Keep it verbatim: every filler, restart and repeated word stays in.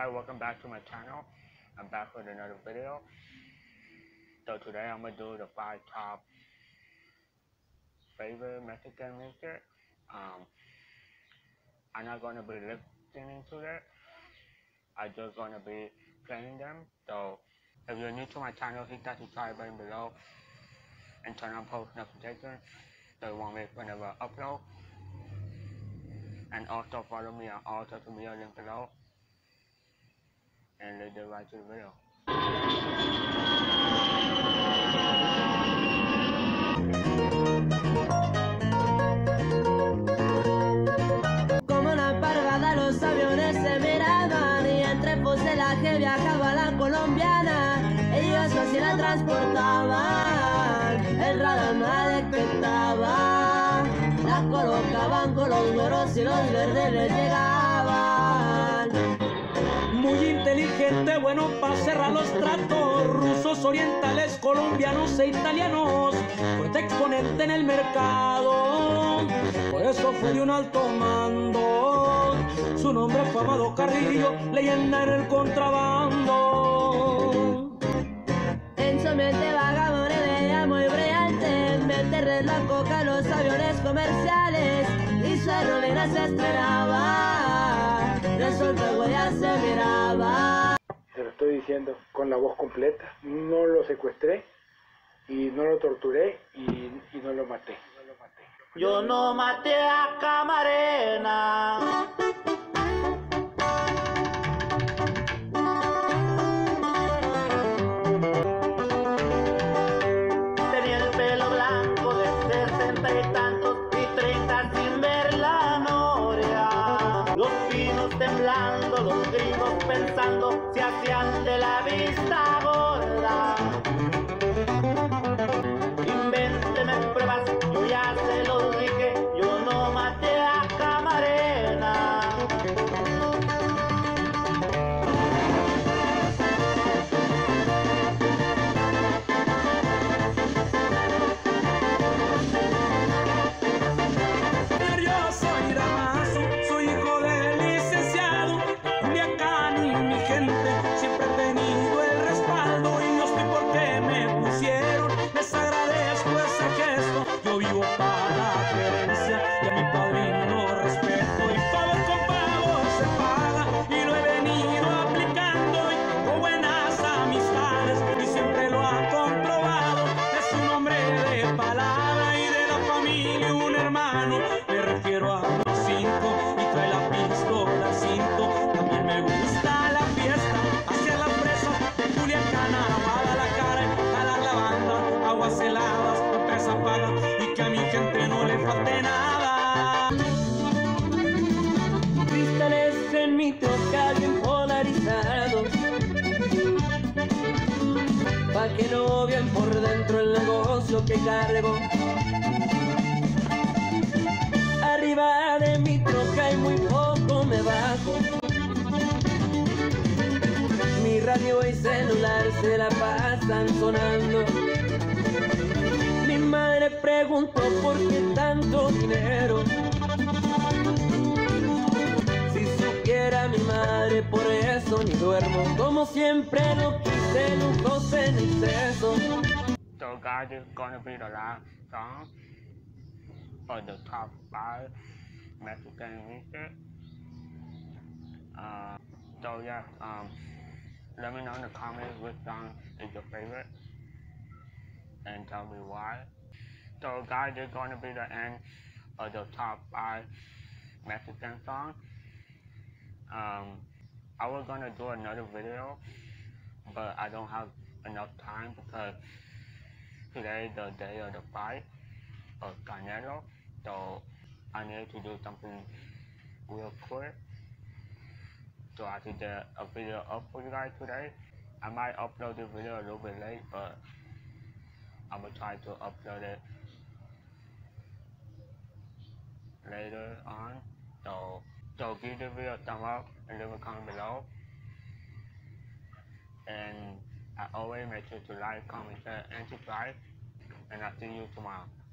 guys, welcome back to my channel. I'm back with another video. So today I'm gonna do the five top favorite Mexican music. Um, I'm not gonna be listening to it. I'm just gonna be playing them. So if you're new to my channel, hit that subscribe button below and turn on post notifications so you won't miss whenever I upload. And also follow me on all social media links below. And let's get right to the video. Como una parvada los aviones se miraban y entre fuselaje viajaba la colombiana. Ellos así la transportaban, el radar no la detectaba. La colocaban con los güeros y los verdes les llegaban. Muy inteligente, bueno para cerrar los tratos. Rusos, orientales, colombianos e italianos. Fuerte exponente en el mercado, por eso fue de un alto mando. Su nombre fue Amado Carrillo, leyenda en el contrabando. En su mente vagaba una idea muy brillante: meterle la coca a los aviones comerciales. Y su aerolínea se estrenaba, resulta que ya se miraba. Se lo estoy diciendo con la voz completa. No lo secuestré y no lo torturé y, y no lo maté. Yo no maté a Camarena. Tenía el pelo blanco de sesenta y tantos y treinta sin ver la noria. Los pinos temblando, los gringos pensando, se hacían de la vista gorda. Invénteme pruebas, yo ya se los dije, yo no maté a Camarena. Yo soy Damaso, soy hijo del licenciado Culiacán, y mi gente siempre ha tenido el respaldo. Y no estoy porque me pusieron, les agradezco ese gesto. Yo vivo para la gerencia y a mi padrino respeto. Y favor con favor se paga, y lo he venido aplicando. Y con buenas amistades, y siempre lo ha comprobado. Es un hombre de palabra y de la familia un hermano. Me refiero a los cinco y trae la pistola al cinto. También me gusta la fiesta, hacia las fresas de Culiacán a Guadalajara, jalar la banda, aguas heladas, empresa paga, y que a mi gente no le falte nada. Cristales en mi troca bien polarizados, pa' que no vean por dentro el negocio que cargo. Arriba de mi troca y muy poco me bajo. Mi radio y celular se la pasan sonando. Mi madre preguntó por qué tanto dinero. Si supiera mi madre, por eso ni duermo. Como siempre no quise lujos en exceso. So guys, this is gonna be the last song for the top five Mexican music. Uh, so yeah, um, let me know in the comments which song is your favorite and tell me why. So guys, this is gonna be the end of the top five Mexican songs. Um, I was gonna do another video, but I don't have enough time because today is the day of the fight of Canelo, so I need to do something real quick so I can get a video up for you guys today. I might upload this video a little bit late, but I'm gonna try to upload it later on. So, so give the video a thumb up and leave a comment below. And I always make sure to like, comment, share, and subscribe. And I'll see you tomorrow.